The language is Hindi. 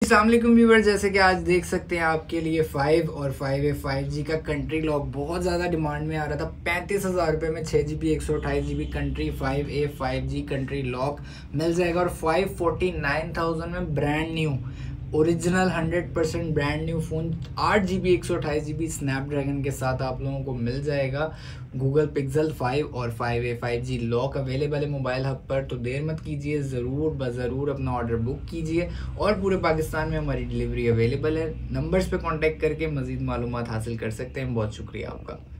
अस्सलाम वालेकुम व्यूअर, जैसे कि आज देख सकते हैं आपके लिए 5 और 5A 5G का कंट्री लॉक बहुत ज़्यादा डिमांड में आ रहा था। 35,000 रुपये में 6GB 128GB country 5A 5G country lock मिल जाएगा और 549,000 में brand new original 100% brand new phone 8GB 128GB Snapdragon के साथ आप लोगों को मिल जाएगा। गूगल पिक्सल 5 और 5A 5G लॉक अवेलेबल है मोबाइल हब पर, तो देर मत कीजिए, ज़रूर अपना ऑर्डर बुक कीजिए और पूरे पाकिस्तान में हमारी डिलीवरी अवेलेबल है। नंबर्स पे कांटेक्ट करके मज़ीद मालूमात हासिल कर सकते हैं। बहुत शुक्रिया आपका।